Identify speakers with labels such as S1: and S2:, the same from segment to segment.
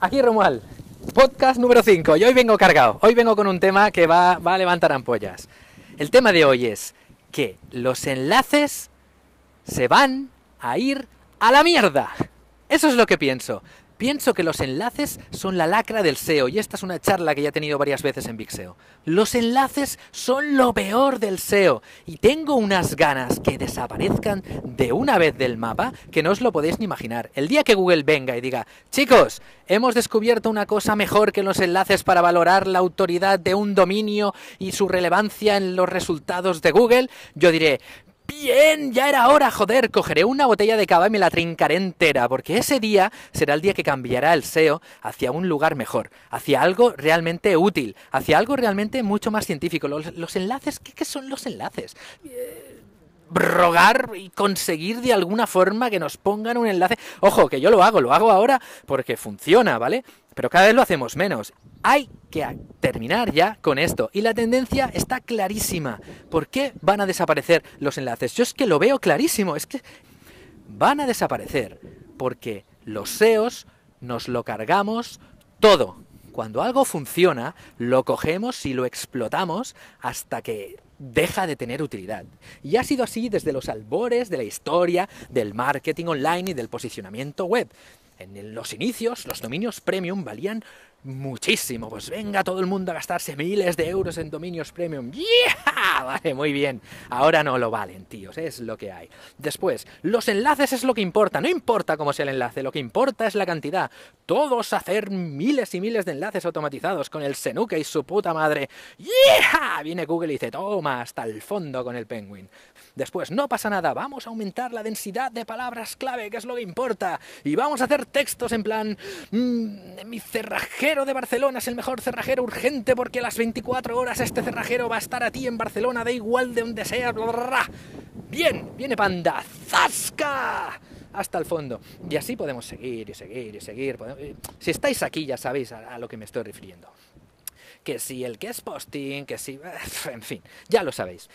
S1: Aquí Romuald, podcast número 5, y hoy vengo cargado, hoy vengo con un tema que va a levantar ampollas. El tema de hoy es que los enlaces se van a ir a la mierda. Eso es lo que pienso. Pienso que los enlaces son la lacra del SEO, y esta es una charla que ya he tenido varias veces en Big SEO. Los enlaces son lo peor del SEO, y tengo unas ganas que desaparezcan de una vez del mapa que no os lo podéis ni imaginar. El día que Google venga y diga, chicos, hemos descubierto una cosa mejor que los enlaces para valorar la autoridad de un dominio y su relevancia en los resultados de Google, yo diré, bien, ya era hora, joder, cogeré una botella de cava y me la trincaré entera, porque ese día será el día que cambiará el SEO hacia un lugar mejor, hacia algo realmente útil, hacia algo realmente mucho más científico. Los enlaces, ¿qué son los enlaces? Rogar y conseguir de alguna forma que nos pongan un enlace. Ojo, que yo lo hago ahora porque funciona, ¿vale? Pero cada vez lo hacemos menos. Hay que terminar ya con esto. Y la tendencia está clarísima. ¿Por qué van a desaparecer los enlaces? Yo es que lo veo clarísimo. Es que van a desaparecer porque los SEOs nos lo cargamos todo. Cuando algo funciona, lo cogemos y lo explotamos hasta que deja de tener utilidad. Y ha sido así desde los albores de la historia del marketing online y del posicionamiento web. En los inicios, los dominios premium valían muchísimo. Pues venga todo el mundo a gastarse miles de euros en dominios premium. ¡Yeah! Vale, muy bien. Ahora no lo valen, tíos. Es lo que hay. Después, los enlaces es lo que importa. No importa cómo sea el enlace. Lo que importa es la cantidad. Todos hacer miles y miles de enlaces automatizados con el Senuke y su puta madre. ¡Yeah! Viene Google y dice, toma, hasta el fondo con el Penguin. Después, no pasa nada. Vamos a aumentar la densidad de palabras clave, que es lo que importa. Y vamos a hacer textos en plan, mi cerrajero de Barcelona es el mejor cerrajero urgente porque a las 24 horas este cerrajero va a estar a ti en Barcelona, da igual de donde sea. Bla, bla, bla. Bien, viene Panda, ¡zasca! Hasta el fondo. Y así podemos seguir y seguir y seguir. Si estáis aquí ya sabéis a lo que me estoy refiriendo. Que si el guest posting, que si... En fin, ya lo sabéis.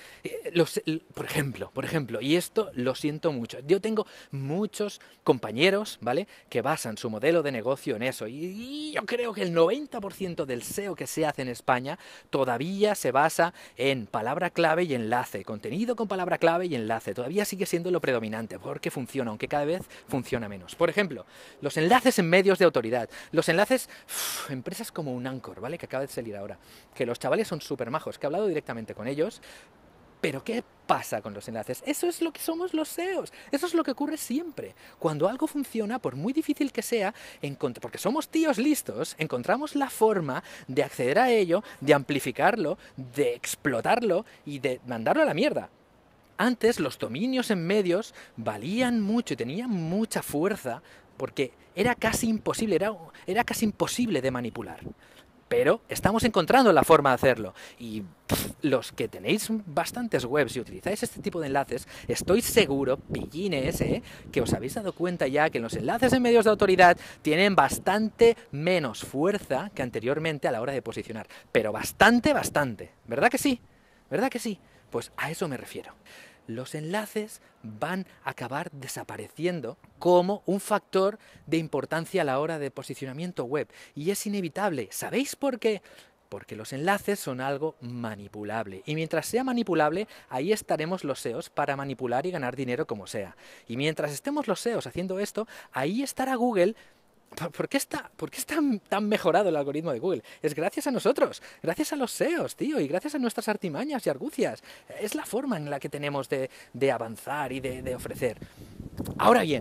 S1: Por ejemplo, y esto lo siento mucho, yo tengo muchos compañeros, ¿vale?, que basan su modelo de negocio en eso, y yo creo que el 90% del SEO que se hace en España todavía se basa en palabra clave y enlace, contenido con palabra clave y enlace, todavía sigue siendo lo predominante, porque funciona, aunque cada vez funciona menos. Por ejemplo, los enlaces en medios de autoridad, los enlaces, empresas como un Anchor, ¿vale?, que acaba de salir ahora, que los chavales son súper majos, que he hablado directamente con ellos, pero ¿qué pasa con los enlaces? Eso es lo que somos los SEOs, eso es lo que ocurre siempre. Cuando algo funciona, por muy difícil que sea, porque somos tíos listos, encontramos la forma de acceder a ello, de amplificarlo, de explotarlo y de mandarlo a la mierda. Antes los dominios en medios valían mucho y tenían mucha fuerza porque era casi imposible, era casi imposible de manipular. Pero estamos encontrando la forma de hacerlo. Y los que tenéis bastantes webs y utilizáis este tipo de enlaces, estoy seguro, pillines, que os habéis dado cuenta ya que los enlaces en medios de autoridad tienen bastante menos fuerza que anteriormente a la hora de posicionar. Pero bastante. ¿Verdad que sí? ¿Verdad que sí? Pues a eso me refiero. Los enlaces van a acabar desapareciendo como un factor de importancia a la hora de posicionamiento web. Y es inevitable. ¿Sabéis por qué? Porque los enlaces son algo manipulable. Y mientras sea manipulable, ahí estaremos los SEOs para manipular y ganar dinero como sea. Y mientras estemos los SEOs haciendo esto, ahí estará Google. ¿Por qué está tan mejorado el algoritmo de Google? Es gracias a nosotros, gracias a los SEOs, tío, y gracias a nuestras artimañas y argucias. Es la forma en la que tenemos de avanzar y de ofrecer. Ahora bien,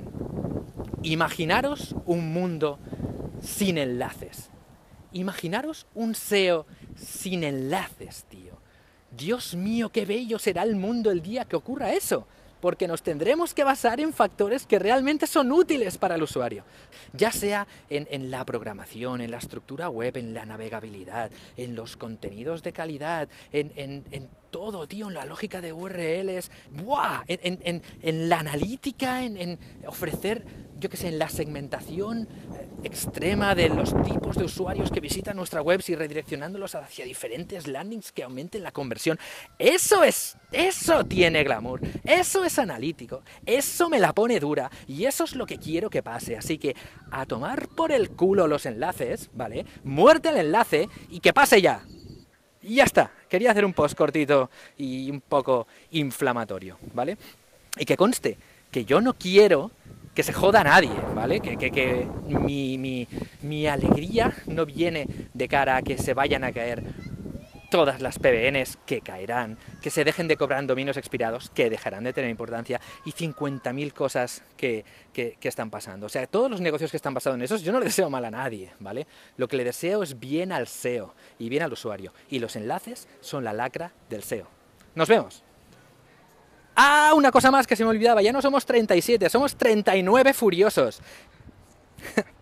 S1: imaginaros un mundo sin enlaces. Imaginaros un SEO sin enlaces, tío. Dios mío, qué bello será el mundo el día que ocurra eso. Porque nos tendremos que basar en factores que realmente son útiles para el usuario. Ya sea en la programación, en la estructura web, en la navegabilidad, en los contenidos de calidad, en todo, tío, en la lógica de URLs, ¡buah! En la analítica, en ofrecer yo qué sé, en la segmentación extrema de los tipos de usuarios que visitan nuestra web y redireccionándolos hacia diferentes landings que aumenten la conversión. Eso tiene glamour, eso es analítico, eso me la pone dura y eso es lo que quiero que pase. Así que a tomar por el culo los enlaces, ¿vale? Muerte el enlace y que pase ya. Y ya está. Quería hacer un post cortito y un poco inflamatorio, ¿vale? Y que conste que yo no quiero que se joda a nadie, ¿vale? Que mi alegría no viene de cara a que se vayan a caer todas las PBNs, que caerán, que se dejen de cobrar en dominios expirados, que dejarán de tener importancia, y 50.000 cosas que están pasando. O sea, todos los negocios que están pasando en esos, yo no le deseo mal a nadie, ¿vale? Lo que le deseo es bien al SEO y bien al usuario. Y los enlaces son la lacra del SEO. ¡Nos vemos! ¡Ah! Una cosa más que se me olvidaba. Ya no somos 37, somos 39 furiosos.